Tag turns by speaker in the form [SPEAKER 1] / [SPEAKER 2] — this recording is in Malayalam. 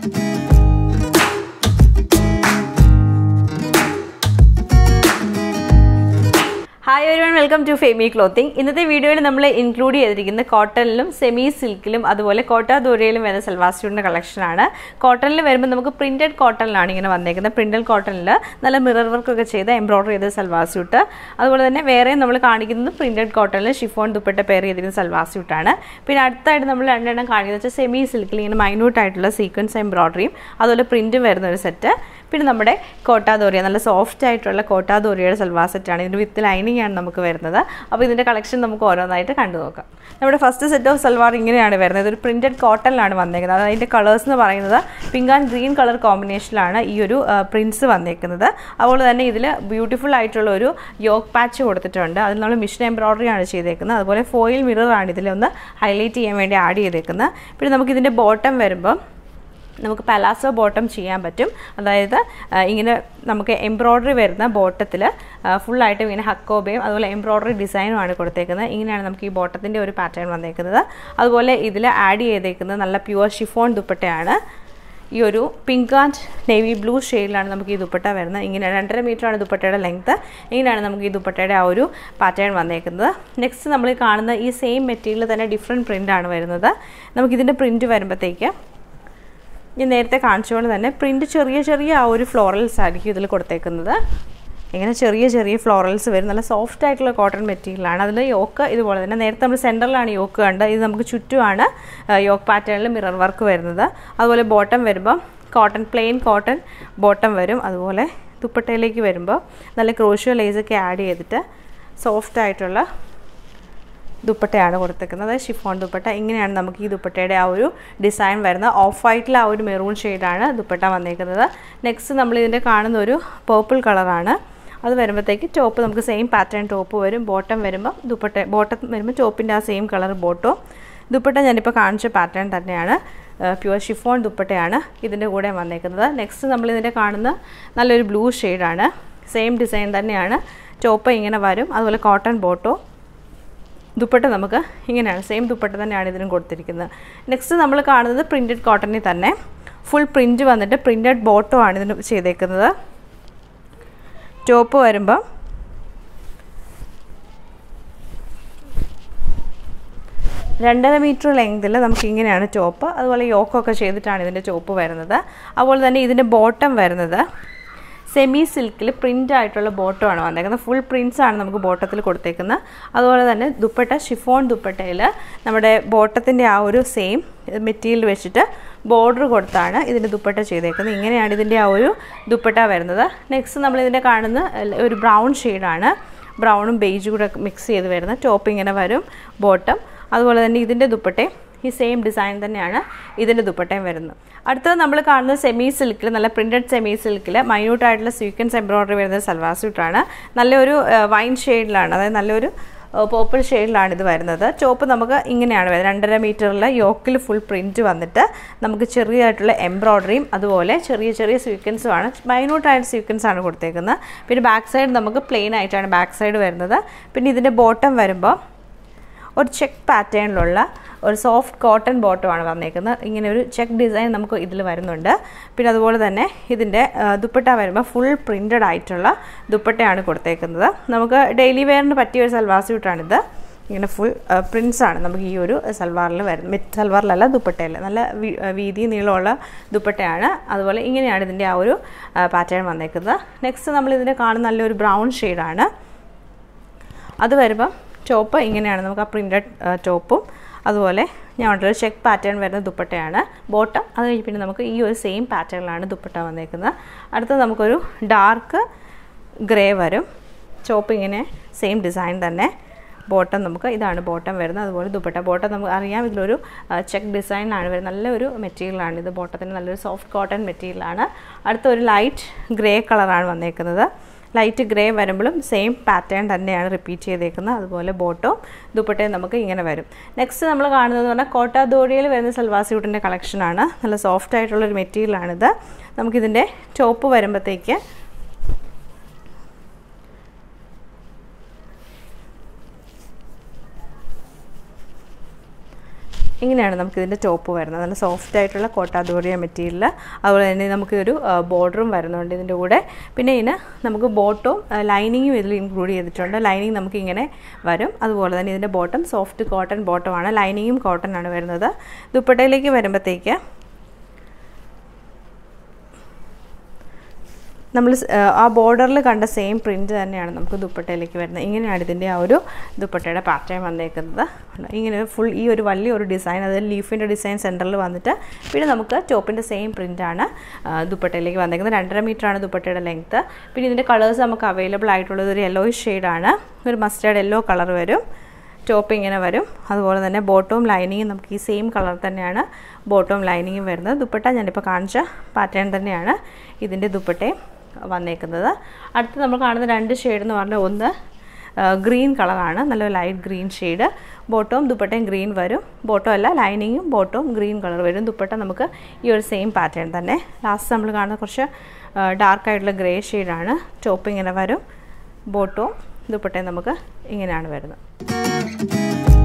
[SPEAKER 1] Hi everyone, welcome to Fayme Clothing. In this video, we will include cotton, semi-silk, and Kota Doria salwar suit collection. Cotton is printed cotton. Printed cotton mirror work embroidery salwar suit. That's we printed cotton chiffon dupatta pair salwar suit. We semi-silk minute sequence embroidery. That's print set. We have Kota Doria, soft Kota Doria salwar set with lining. നമുക്ക് വരുന്നത് അപ്പോൾ ഇതിന്റെ കളക്ഷൻ നമുക്ക് ഓരോന്നായിട്ട് കണ്ടു നോക്കാം. നമ്മുടെ ഫസ്റ്റ് സെറ്റ് ഓഫ് സൽവാർ ഇങ്ങനെയാണ് വരുന്നത്. ഒരു പ്രിന്റഡ് കോട്ടണിലാണ് വന്നിരിക്കുന്നത്. അതിന്റെ കളേഴ്സ് എന്ന് പറയുന്നത് പിങ്ക് ആൻഡ് ഗ്രീൻ കളർ കോമ്പിനേഷനിലാണ് ഈ ഒരു പ്രിന്റ്സ് വന്നിരിക്കുന്നത്. അതുപോലെ തന്നെ ഇതിൽ ബ്യൂട്ടിഫുൾ ആയിട്ടുള്ള ഒരു യോക്ക് പാച്ച് കൊടുത്തിട്ടുണ്ട്. അതിൽ നമ്മൾ മിഷൻ എംബ്രോയിഡറി ആണ് ചെയ്തേക്കുന്നത്. അതുപോലെ ഫോയിൽ മിറർ ആണ് ഇതിൽ ഒന്ന് ഹൈലൈറ്റ് ചെയ്യാൻ വേണ്ടി ആഡ് ചെയ്തേക്കുന്നത്. പിന്നെ നമുക്ക് ഇതിന്റെ ബോട്ടം വരുമ്പോൾ നമുക്ക് പലാസോ ബോട്ടം ചെയ്യാൻ പറ്റും. അതായത് ഇങ്ങനെ നമുക്ക് എംബ്രോയിഡറി വരുന്ന ബോട്ടത്തിൽ ഫുൾ ആയിട്ട് ഇങ്ങനെ ഹക്കോബയും അതുപോലെ എംബ്രോയിഡറി ഡിസൈനും ആണ് കൊടുത്തേക്കുന്നത്. ഇങ്ങനെയാണ് നമുക്ക് ഈ ബോട്ടത്തിന്റെ ഒരു പാറ്റേൺ വന്നേക്കുന്നത്. അതുപോലെ ഇതിൽ ആഡ് ചെയ്തേക്കുന്നത് നല്ല പ്യുവർ ഷിഫോൺ ദുപ്പട്ടയാണ്. ഈ ഒരു പിങ്ക് ആൻഡ് നേവി ബ്ലൂ ഷെയ്ഡിലാണ് നമുക്ക് ഈ ദുപ്പട്ട വരുന്നത്. ഇങ്ങനെ 2.5 മീറ്ററാണ് ദുപ്പട്ടയുടെ ലെങ്ത്. ഇങ്ങനെയാണ് നമുക്ക് ഈ ദുപ്പട്ടയുടെ ആ ഒരു പാറ്റേൺ വന്നേക്കുന്നത്. നെക്സ്റ്റ് നമ്മൾ കാണുന്ന ഈ സെയിം മെറ്റീരിയൽ തന്നെ ഡിഫറെൻറ്റ് പ്രിൻ്റാണ് വരുന്നത്. നമുക്കിതിൻ്റെ പ്രിൻറ്റ് വരുമ്പോഴത്തേക്ക് ഞാൻ നേരത്തെ കാണിച്ചുകൊണ്ട് തന്നെ പ്രിൻറ്റ് ചെറിയ ആ ഒരു ഫ്ലോറൽസ് ആയിരിക്കും ഇതിൽ കൊടുത്തേക്കുന്നത്. ഇങ്ങനെ ചെറിയ ഫ്ലോറൽസ് വരും. നല്ല സോഫ്റ്റ് ആയിട്ടുള്ള കോട്ടൺ മെറ്റീരിയലാണ്. അതിൽ യോക്ക് ഇതുപോലെ തന്നെ നേരത്തെ നമ്മൾ സെൻറ്ററിലാണ് യോക്ക് കണ്ടത്. ഇത് നമുക്ക് ചുറ്റുമാണ് യോക്ക് പാറ്റേണിൽ മിറർ വർക്ക് വരുന്നത്. അതുപോലെ ബോട്ടം വരുമ്പോൾ കോട്ടൺ പ്ലെയിൻ കോട്ടൺ ബോട്ടം വരും. അതുപോലെ ദുപ്പട്ടയിലേക്ക് വരുമ്പോൾ നല്ല ക്രോഷ്യോ ലേസൊക്കെ ആഡ് ചെയ്തിട്ട് സോഫ്റ്റ് ആയിട്ടുള്ള ദുപ്പട്ടയാണ് കൊടുത്തേക്കുന്നത്. ഷിഫോൺ ദുപ്പട്ട. ഇങ്ങനെയാണ് നമുക്ക് ഈ ദുപ്പട്ടയുടെ ആ ഒരു ഡിസൈൻ വരുന്നത്. ഓഫ് വൈറ്റിൽ ആ ഒരു മെറൂൺ ഷെയ്ഡാണ് ദുപ്പട്ട വന്നേക്കുന്നത്. നെക്സ്റ്റ് നമ്മൾ ഇതിൻ്റെ കാണുന്ന ഒരു പേർപ്പിൾ കളറാണ്. അത് വരുമ്പോഴത്തേക്ക് ടോപ്പ് നമുക്ക് സെയിം പാറ്റേൺ ടോപ്പ് വരും. ബോട്ടം വരുമ്പോൾ ബോട്ടം വരുമ്പോൾ ടോപ്പിൻ്റെ ആ സെയിം കളർ ബോട്ടോ. ദുപ്പട്ട ഞാനിപ്പോൾ കാണിച്ച പാറ്റേൺ തന്നെയാണ്. പ്യുവർ ഷിഫോൺ ദുപ്പട്ടയാണ് ഇതിൻ്റെ കൂടെ വന്നേക്കുന്നത്. നെക്സ്റ്റ് നമ്മളിതിൻ്റെ കാണുന്ന നല്ലൊരു ബ്ലൂ ഷെയ്ഡാണ്. സെയിം ഡിസൈൻ തന്നെയാണ്. ടോപ്പ് ഇങ്ങനെ വരും. അതുപോലെ കോട്ടൺ ബോട്ടോ. ദുപ്പട്ട നമുക്ക് ഇങ്ങനെയാണ്. സെയിം ദുപ്പട്ട തന്നെയാണ് ഇതിനും കൊടുത്തിരിക്കുന്നത്. നെക്സ്റ്റ് നമ്മൾ കാണുന്നത് പ്രിൻറ്റഡ് കോട്ടണിൽ തന്നെ ഫുൾ പ്രിൻറ്റ് വന്നിട്ട് പ്രിൻറ്റഡ് ബോട്ടോ ആണ് ഇതിന് ചെയ്തേക്കുന്നത്. ടോപ്പ് വരുമ്പോൾ രണ്ടര മീറ്റർ ലെങ്തിൽ നമുക്ക് ഇങ്ങനെയാണ് ടോപ്പ്. അതുപോലെ യോക്കൊക്കെ ചെയ്തിട്ടാണ് ഇതിൻ്റെ ടോപ്പ് വരുന്നത്. അതുപോലെ തന്നെ ഇതിൻ്റെ ബോട്ടം വരുന്നത് സെമി സിൽക്കിൽ പ്രിൻ്റ് ആയിട്ടുള്ള ബോട്ടം ആണ് വന്നേക്കുന്നത്. ഫുൾ പ്രിൻറ്റ്സ് ആണ് നമുക്ക് ബോട്ടത്തിൽ കൊടുത്തേക്കുന്നത്. അതുപോലെ തന്നെ ദുപ്പട്ട ഷിഫോൺ ദുപ്പട്ടയിൽ നമ്മുടെ ബോട്ടത്തിൻ്റെ ആ ഒരു സെയിം മെറ്റീരിയൽ വെച്ചിട്ട് ബോർഡർ കൊടുത്താണ് ഇതിൻ്റെ ദുപ്പട്ട ചെയ്തേക്കുന്നത്. ഇങ്ങനെയാണ് ഇതിൻ്റെ ആ ഒരു ദുപ്പട്ട വരുന്നത്. നെക്സ്റ്റ് നമ്മളിതിൻ്റെ കാണുന്ന ഒരു ബ്രൗൺ ഷെയ്ഡാണ്. ബ്രൗണും ബേജും കൂടെ മിക്സ് ചെയ്ത് വരുന്ന ടോപ്പ് ഇങ്ങനെ വരും. ബോട്ടം അതുപോലെ തന്നെ ഇതിൻ്റെ ദുപ്പട്ടയും ഈ സെയിം ഡിസൈൻ തന്നെയാണ് ഇതിൻ്റെ ദുപ്പട്ടയും വരുന്നത്. അടുത്തത് നമ്മൾ കാണുന്നത് സെമി സിൽക്കിൽ നല്ല പ്രിൻറ്റഡ് സെമി സിൽക്കിൽ മൈന്യൂട്ടായിട്ടുള്ള സ്വീക്വൻസ് എംബ്രോയിഡറി വരുന്ന സൽവാർ സ്യൂട്ടാണ്. നല്ലൊരു വൈൻ ഷെയ്ഡിലാണ്, അതായത് നല്ലൊരു പേർപ്പിൾ ഷെയ്ഡിലാണ് ഇത് വരുന്നത്. ടോപ്പ് നമുക്ക് ഇങ്ങനെയാണ് വരുന്നത്. 2.5 മീറ്ററിൽ യോക്കിൽ ഫുൾ പ്രിൻറ്റ് വന്നിട്ട് നമുക്ക് ചെറിയതായിട്ടുള്ള എംബ്രോയിഡറിയും അതുപോലെ ചെറിയ സ്വീക്വൻസുമാണ്. മൈന്യൂട്ടായിട്ട് സ്വീക്വൻസാണ് കൊടുത്തേക്കുന്നത്. പിന്നെ ബാക്ക് സൈഡ് നമുക്ക് പ്ലെയിൻ ആയിട്ടാണ് ബാക്ക് സൈഡ് വരുന്നത്. പിന്നെ ഇതിൻ്റെ ബോട്ടം വരുമ്പോൾ ഒരു ചെക്ക് പാറ്റേണിലുള്ള ഒരു സോഫ്റ്റ് കോട്ടൺ ബോട്ടമാണ് വന്നേക്കുന്നത്. ഇങ്ങനെ ഒരു ചെക്ക് ഡിസൈൻ നമുക്ക് ഇതിൽ വരുന്നുണ്ട്. പിന്നെ അതുപോലെ തന്നെ ഇതിൻ്റെ ദുപ്പട്ട വരുമ്പോൾ ഫുൾ പ്രിൻറ്റഡ് ആയിട്ടുള്ള ദുപ്പട്ടയാണ് കൊടുത്തേക്കുന്നത്. നമുക്ക് ഡെയിലി വെയറിന് പറ്റിയ ഒരു സൽവാർ സ്യൂട്ടാണിത്. ഇങ്ങനെ ഫുൾ പ്രിൻസാണ് നമുക്ക് ഈ ഒരു സൽവാറിൽ വരുന്നത്. സൽവാറിലല്ല, ദുപ്പട്ടയിൽ നല്ല വീതി നീളമുള്ള ദുപ്പട്ടയാണ്. അതുപോലെ ഇങ്ങനെയാണ് ഇതിൻ്റെ ആ ഒരു പാറ്റേൺ വന്നേക്കുന്നത്. നെക്സ്റ്റ് നമ്മളിതിൻ്റെ കാണുന്ന നല്ലൊരു ബ്രൗൺ ഷെയ്ഡാണ്. അത് വരുമ്പം ടോപ്പ് ഇങ്ങനെയാണ് നമുക്ക് ആ പ്രിൻറ്റഡ് ടോപ്പും അതുപോലെ ഞാൻ ഒരു ചെക്ക് പാറ്റേൺ വരുന്ന ദുപ്പട്ടയാണ് ബോട്ടം. അത് കഴിഞ്ഞ് പിന്നെ നമുക്ക് ഈ ഒരു സെയിം പാറ്റേണിലാണ് ദുപ്പട്ട വന്നേക്കുന്നത്. അടുത്തത് നമുക്കൊരു ഡാർക്ക് ഗ്രേ വരും. ടോപ്പ് ഇങ്ങനെ സെയിം ഡിസൈൻ തന്നെ. ബോട്ടം നമുക്ക് ഇതാണ് ബോട്ടം വരുന്നത്. അതുപോലെ ദുപ്പട്ട. ബോട്ടം നമുക്ക് അറിയാം ഇതിലൊരു ചെക്ക് ഡിസൈനാണ് വരുന്നത്. നല്ലൊരു മെറ്റീരിയലാണ് ഇത്. ബോട്ടത്തിന് നല്ലൊരു സോഫ്റ്റ് കോട്ടൺ മെറ്റീരിയലാണ്. അടുത്തൊരു ലൈറ്റ് ഗ്രേ കളറാണ് വന്നേക്കുന്നത്. ലൈറ്റ് ഗ്രേ വരുമ്പോഴും സെയിം പാറ്റേൺ തന്നെയാണ് റിപ്പീറ്റ് ചെയ്തേക്കുന്നത്. അതുപോലെ ബോട്ടോ ദുപ്പട്ടയും നമുക്ക് ഇങ്ങനെ വരും. നെക്സ്റ്റ് നമ്മൾ കാണുന്നതെന്ന് പറഞ്ഞാൽ കോട്ട ദോരിയയിൽ വരുന്ന സൽവാർ സ്യൂട്ടിൻ്റെ കളക്ഷനാണ്. നല്ല സോഫ്റ്റ് ആയിട്ടുള്ളൊരു മെറ്റീരിയലാണിത്. നമുക്കിതിൻ്റെ ടോപ്പ് വരുമ്പോഴത്തേക്ക് ഇങ്ങനെയാണ് നമുക്കിതിൻ്റെ ടോപ്പ് വരുന്നത്. നല്ല സോഫ്റ്റ് ആയിട്ടുള്ള കോട്ട ദോറിയ മെറ്റീരിയൽ. അതുപോലെ തന്നെ നമുക്കൊരു ബോർഡറും വരുന്നുണ്ട് ഇതിൻ്റെ കൂടെ. പിന്നെ ഇതിന് നമുക്ക് ബോട്ടവും ലൈനിങ്ങും ഇതിൽ ഇൻക്ലൂഡ് ചെയ്തിട്ടുണ്ട്. ലൈനിങ് നമുക്കിങ്ങനെ വരും. അതുപോലെ തന്നെ ഇതിൻ്റെ ബോട്ടം സോഫ്റ്റ് കോട്ടൺ ബോട്ടമാണ്. ലൈനിങ്ങും കോട്ടൺ ആണ് വരുന്നത്. ദുപ്പട്ടയിലേക്ക് വരുമ്പോഴത്തേക്ക് നമ്മൾ ആ ബോർഡറിൽ കണ്ട സെയിം പ്രിൻറ്റ് തന്നെയാണ് നമുക്ക് ദുപ്പട്ടയിലേക്ക് വരുന്നത്. ഇങ്ങനെയാണ് ഇതിൻ്റെ ആ ഒരു ദുപ്പട്ടയുടെ പാറ്റേൺ വന്നേക്കുന്നത്. ഇങ്ങനെ ഫുൾ ഈ ഒരു വലിയൊരു ഡിസൈൻ, അതായത് ലീഫിൻ്റെ ഡിസൈൻ സെൻറ്ററിൽ വന്നിട്ട് പിന്നെ നമുക്ക് ടോപ്പിൻ്റെ സെയിം പ്രിൻ്റാണ് ദുപ്പട്ടയിലേക്ക് വന്നേക്കുന്നത്. 2.5 മീറ്ററാണ് ദുപ്പട്ടയുടെ ലെങ്ത്ത്. പിന്നെ ഇതിൻ്റെ കളേഴ്സ് നമുക്ക് അവൈലബിൾ ആയിട്ടുള്ളത് ഒരു യെല്ലോയിഷ് ഷെയ്ഡാണ്. ഒരു മസ്റ്റേർഡ് യെല്ലോ കളർ വരും. ടോപ്പ് ഇങ്ങനെ വരും. അതുപോലെ തന്നെ ബോട്ടവും ലൈനിങ്ങും നമുക്ക് ഈ സെയിം കളർ തന്നെയാണ് ബോട്ടവും ലൈനിങ്ങും വരുന്നത്. ദുപ്പട്ട ഞാനിപ്പോൾ കാണിച്ച പാറ്റേൺ തന്നെയാണ് ഇതിൻ്റെ ദുപ്പട്ടയും വന്നേക്കുന്നത്. അടുത്ത് നമ്മൾ കാണുന്ന 2 ഷെയ്ഡ് എന്ന് പറഞ്ഞാൽ ഒന്ന് ഗ്രീൻ കളറാണ്, നല്ല ലൈറ്റ് ഗ്രീൻ ഷെയ്ഡ്. ബോട്ടവും ദുപ്പട്ടയും ഗ്രീൻ വരും. ബോട്ടം അല്ല, ലൈനിങ്ങും ബോട്ടവും ഗ്രീൻ കളർ വരും. ദുപ്പട്ട നമുക്ക് ഈ ഒരു സെയിം പാറ്റേൺ തന്നെ. ലാസ്റ്റ് നമ്മൾ കാണുന്ന കുറച്ച് ഡാർക്കായിട്ടുള്ള ഗ്രേ ഷെയ്ഡാണ്. ടോപ്പ് ഇങ്ങനെ വരും. ബോട്ടവും ദുപ്പട്ടയും നമുക്ക് ഇങ്ങനെയാണ് വരുന്നത്.